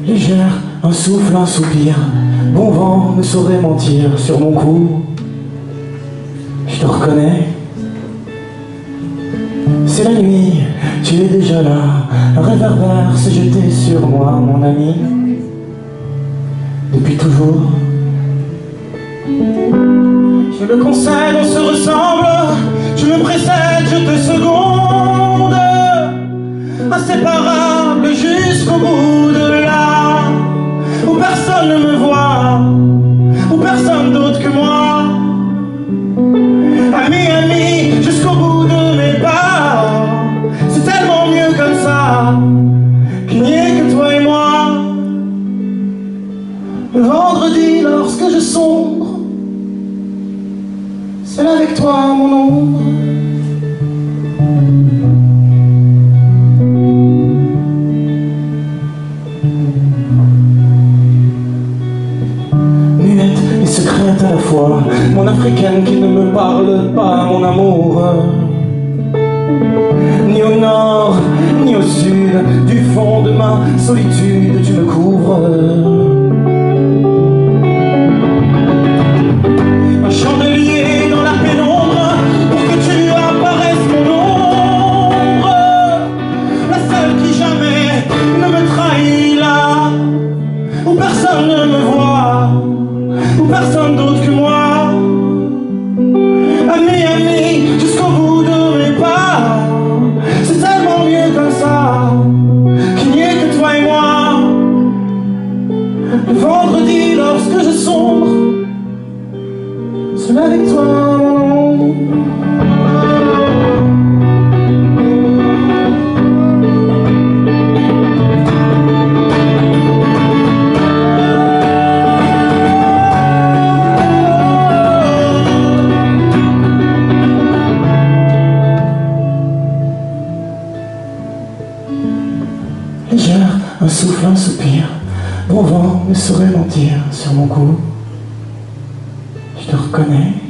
Légère, un souffle, un soupir, bon vent ne saurait mentir sur mon cou. Je te reconnais. C'est la nuit, tu es déjà là, un réverbère s'est jeté sur moi, mon ami. Depuis toujours. Je le concède, on se ressemble, tu me précèdes, je te seconde, inséparables jusqu'au bout de là, où personne ne me voit, où personne d'autre que moi. Ami, ami, jusqu'au bout de mes pas, c'est tellement mieux comme ça, qu'il n'y ait que toi et moi. Le vendredi, lorsque je sombre, seul avec toi, mon ombre. Muette et secrète à la fois, mon africaine qui ne me parle pas, mon amour. Ni au nord, ni au sud, du fond de ma solitude, tu me couvres. Un chandelier dans la pénombre pour que tu apparaisses, mon ombre, la seule qui jamais ne me trahit là, où personne ne me voit, où personne d'autre que moi. Ami, ami, jusqu'au bout de mes pas, c'est tellement mieux comme ça, qu'il n'y ait que toi et moi. Le vendredi, lorsque je sombre, seul avec toi, mon ombre. Légère, un souffle, un soupir, bon vent ne saurait mentir sur mon cou. Je te reconnais.